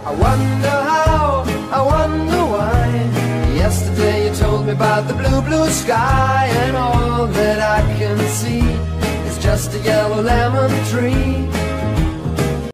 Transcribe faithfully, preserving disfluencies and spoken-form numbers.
I wonder how, I wonder why. Yesterday you told me about the blue, blue sky, and all that I can see is just a yellow lemon tree.